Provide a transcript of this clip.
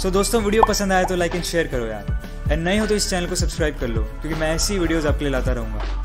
सो दोस्तों वीडियो पसंद आया तो लाइक एंड शेयर करो यार, एंड नए हो तो इस चैनल को सब्सक्राइब कर लो, क्योंकि मैं ऐसी वीडियोस आपके लिए लाता रहूँगा।